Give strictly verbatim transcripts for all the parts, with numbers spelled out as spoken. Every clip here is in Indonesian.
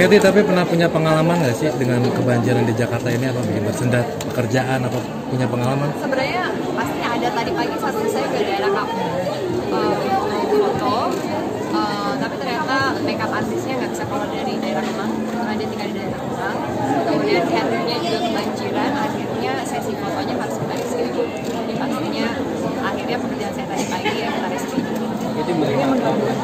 Kety, tapi pernah punya pengalaman nggak sih dengan kebanjiran di Jakarta ini, apa bikin tersendat pekerjaan, apa punya pengalaman? Sebenarnya pasti ada. Tadi pagi saat saya ke daerah kampung uh, foto, uh, tapi ternyata makeup artisnya nggak bisa keluar dari daerah Kemang karena dia tinggal di daerah Kemang. Kemudian catering-nya juga kebanjiran, akhirnya sesi fotonya harus kita reschedule. Jadi pastinya akhirnya pekerjaan saya tadi pagi ya kita reschedule. Jadi melihat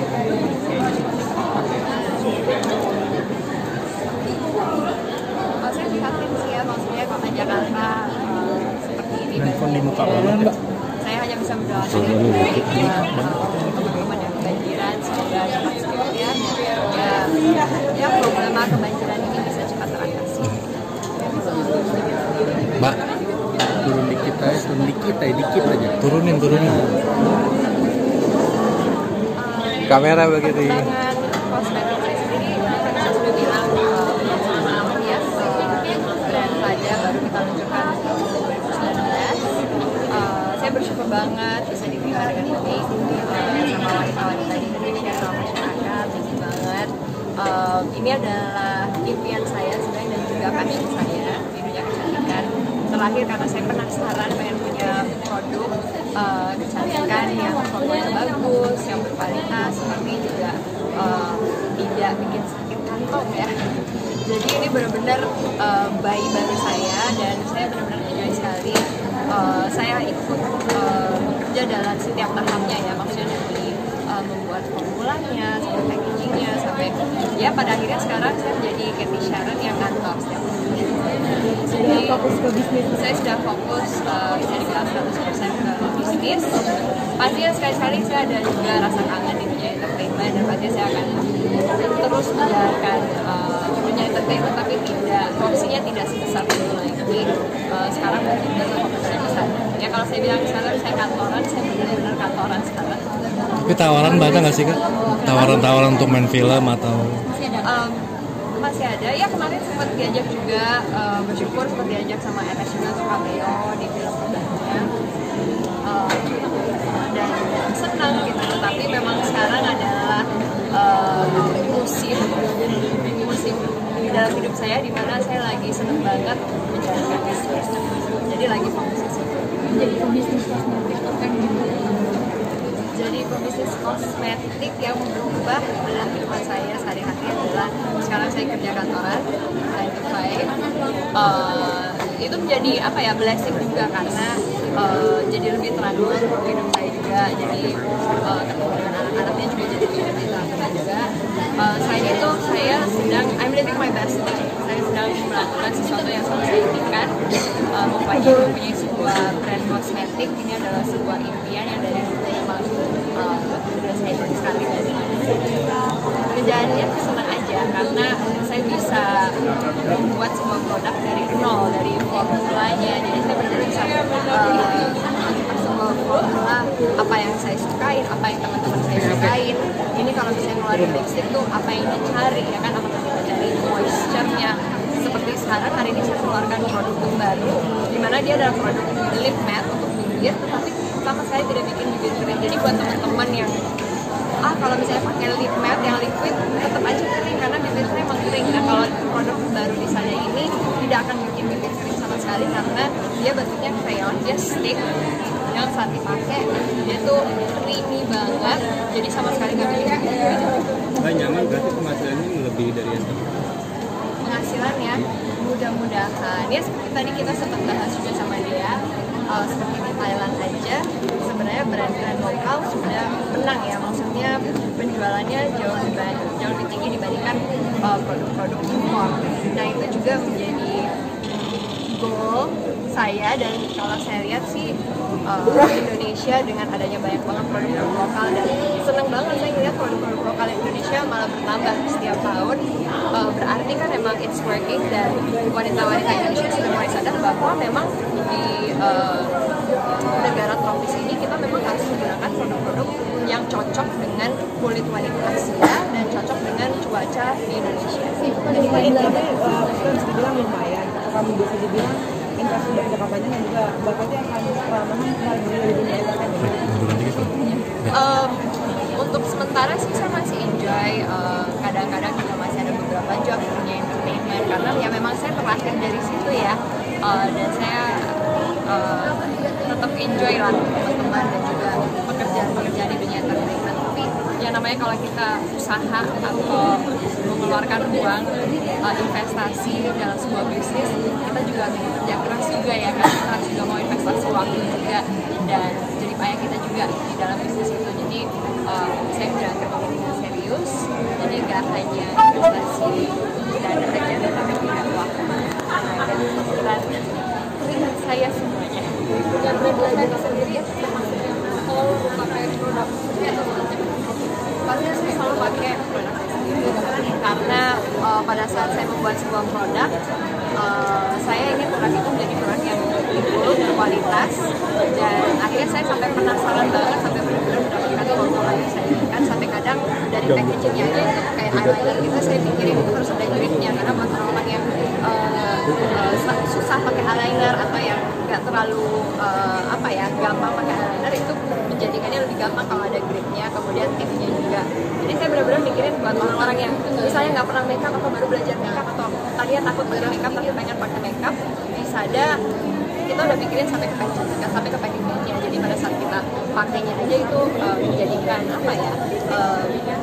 Kalau saya prihatin sih ya, maksudnya kota Jakarta uh, seperti ini. handphone di muka banget. Saya hanya bisa mendoakan yang terbaik untuk teman-teman yang kebanjiran, semoga cepat sembuh ya. Ya, ya problema kebanjiran ini bisa cepat teratasi. Mbak, Turun dikit aja, turun dikit aja, dikit aja. turunin, turunin. Kamera begitu. Dengan kosmetik saya sendiri, saya sudah bilang selama ya brand saja baru kita luncurkan dua ribu sembilan belas. Uh, saya bersyukur banget bisa diterima dengan baik uh, sama wanita-wanita di Indonesia, sama masyarakat. Thank you banget. Uh, ini adalah impian saya sebenarnya dan juga passion saya di dunia kecantikan. Terakhir karena saya penasaran pengen punya produk uh, kecantikan yang formulanya bagus, yang berkualitas, tapi juga uh, tidak bikin sakit kantong ya. Jadi ini benar-benar uh, bayi baru saya dan saya benar-benar enjoy sekali. Uh, saya ikut uh, bekerja dalam setiap tahapnya ya, maksudnya dari uh, membuat formulanya, sampai packagingnya, sampai ya pada akhirnya sekarang saya menjadi Kety Sharon yang kantor setiap hari. Jadi fokus ke bisnis. Saya sudah fokus uh, bisa dibilang seratus persen ke bisnis. Pastinya sekali-sekali saya ada juga rasa kangen di dunia entertainment dan pastinya saya akan terus menjalankan uh, dunia entertainment, tapi tidak porsinya tidak sebesar dulu lagi. Uh, sekarang juga fokusnya ke sana. Ya kalau saya bilang sekarang saya kantoran, saya benar-benar kantoran sekarang. Tapi tawaran banyak nggak sih Kak? Tawaran-tawaran untuk main film atau? Um, masih ada ya, kemarin sempat diajak juga, uh, bersyukur sempat diajak sama R S juga untuk cameo di film perdananya, uh, dan senang gitu. Tapi memang sekarang adalah uh, musim musim di dalam hidup saya di mana saya lagi senang banget menjalankan bisnis, jadi lagi fokus ke situ. Jadi pebisnis kosmetik kan gitu. Jadi pebisnis kosmetik yang berubah dalam kehidupan saya sehari-hari adalah sekarang saya kerja kantoran nine to five. Uh, itu menjadi apa ya, blessing juga karena uh, jadi lebih teratur untuk hidup saya juga. Jadi uh, ketemu dengan anak-anaknya juga jadi lebih teratur juga. Uh, selain itu saya sedang I'm living my best life. Saya sedang melakukan sesuatu yang selalu saya inginkan. Uh, mempunyai mempunyai sebuah brand kosmetik ini adalah sebuah impian yang dari dulu memang uh, sudah saya ingin sekali dari kerjaannya senang aja karena saya bisa membuat sebuah produk dari nol, dari formulanya. Jadi saya benar bisa uh, sebuah formula apa yang saya sukain, apa yang teman-teman saya sukain. Ini kalau misalnya ngeluarin lipstick tuh apa yang dicari ya kan, apakah kita cari moisture-nya. Seperti sekarang hari ini saya keluarkan produk baru di mana dia adalah produk lip matte untuk bibir, tetapi pertama saya tidak bikin bibir kering. Jadi buat teman-teman yang ah kalau misalnya pakai lip matte yang liquid tetap aja kering karena bibirnya emang kering. Nah kalau produk baru di sana ini tidak akan bikin bibir kering sama sekali karena dia bentuknya crayon, dia stick yang saat dipakai dia tuh creamy banget, jadi sama sekali nggak bikin bibir kering. Nggak nyaman berarti penghasilannya lebih dari yang tadi. Penghasilannya mudah-mudahan ya seperti tadi kita sempat bahas juga sama dia, uh, seperti di Thailand aja sebenarnya brand-brand lokal sudah menang ya, maksudnya penjualannya jauh lebih jauh lebih tinggi dibandingkan uh, produk-produk impor. Nah itu juga menjadi goal saya, dan kalau saya lihat sih uh, Indonesia dengan adanya banyak banget produk-produk lokal, dan seneng banget saya lihat produk-produk lokal Indonesia malah bertambah setiap tahun. Uh, berarti kan memang it's working dan wanita-wanita Indonesia sudah mulai sadar bahwa memang di uh, negara tropis ini kita memang harus menggunakan produk-produk yang cocok dengan kulit wanita Asia dan cocok dengan cuaca di Indonesia. Jadi tadi tapi uh, kita bisa dibilang lumayan, kamu bisa dibilang investasi jangka panjang dan juga bakatnya akan ramah sekali dari dunia entertainment. Um, untuk sementara sih saya masih enjoy, uh, kadang-kadang juga masih ada beberapa lanjut di dunia entertainment karena ya memang saya terlahir dari situ ya. Uh, dan saya uh, tetap enjoy lah teman-teman dan juga pekerjaan-pekerjaan di dunia entertainment. Tapi yang namanya kalau kita usaha atau mengeluarkan uang uh, investasi dalam sebuah bisnis, kita juga harus kerja keras juga ya kan, kita harus juga mau investasi waktu juga dan jadi payah kita juga di dalam bisnis itu. Jadi uh, saya menjalankan ini dengan serius, jadi nggak hanya investasi dana aja tapi juga waktu dan pikiran keringat saya semuanya. Dan brand saya sendiri kalau pakai produk atau pasti saya selalu pakai produk saya sendiri karena uh, pada saat saya membuat sebuah produk uh, saya ingin produk itu menjadi produk yang buruk berkualitas dan akhirnya saya sampai penasaran banget sampai benar-benar mendapatkan formula yang saya inginkan sampai kadang dari packagingnya aja itu kayak eyeliner gitu saya pikirin itu harus ada gripnya karena buat orang-orang yang uh, uh, susah pakai eyeliner atau yang nggak terlalu uh, apa ya gampang pakai eyeliner itu menjadikannya lebih gampang kalau ada gripnya, kemudian tipnya juga. Jadi saya benar-benar mikirin buat orang-orang yang misalnya nggak pernah makeup atau baru belajar makeup atau tadinya takut pakai makeup tapi pengen pakai makeup, bisa ada kita udah pikirin sampai ke packaging, sampai ke packagingnya. Jadi pada saat kita pakainya aja itu uh, menjadikan apa ya uh,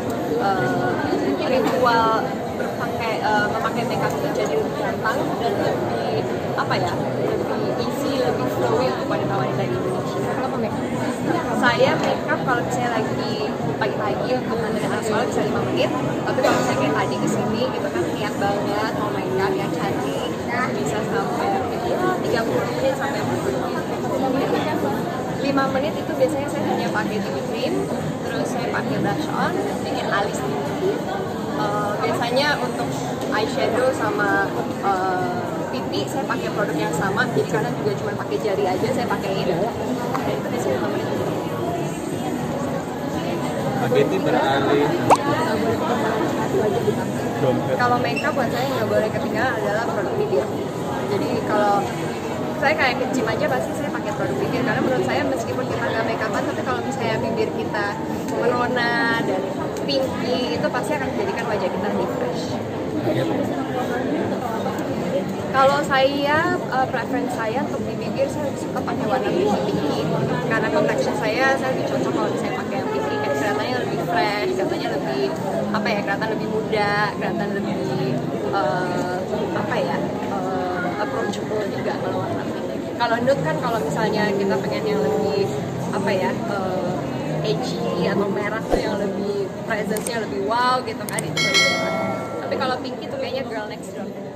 uh, ritual berpakai uh, memakai makeup itu jadi lebih gampang dan lebih apa ya lebih easy, lebih flowy untuk wanita-wanita di Indonesia. Kalau makeup saya makeup kalau misalnya lagi pagi-pagi untuk nganterin anak sekolah bisa lima menit, tapi kalau misalnya kayak tadi kesini gitu kan niat banget mau makeup yang cantik bisa sampai tiga puluh menit sampai empat puluh menit. lima menit itu biasanya saya hanya pakai B B cream, terus saya pakai blush on, bikin alis sedikit. Uh, biasanya untuk eyeshadow sama uh, pipi saya pakai produk yang sama, jadi kadang juga cuma pakai jari aja saya pakein. Dan itu biasanya lima menit. Spaghetti beralih dompet. Kalau makeup buat saya nggak boleh ketinggalan adalah produk bibir. Jadi kalau saya kayak ke gym aja pasti saya pakai produk bibir karena menurut saya meskipun kita nggak makeupan tapi kalau misalnya bibir kita merona dan pinky itu pasti akan menjadikan wajah kita lebih fresh. Kalau saya, uh, preference saya untuk di bibir saya lebih suka pakai warna pinky pinky karena complexion saya saya lebih cocok kalau misalnya pakai yang pinky kayak kelihatannya lebih fresh, katanya lebih apa ya kelihatan lebih muda, kelihatan lebih uh, apa ya uh, approachable juga kalau warna pinky. Kalau nude kan kalau misalnya kita pengen yang lebih apa ya uh, edgy atau merah tuh yang lebih presence-nya lebih wow gitu kan itu. Tapi kalau pinky tuh kayaknya girl next door.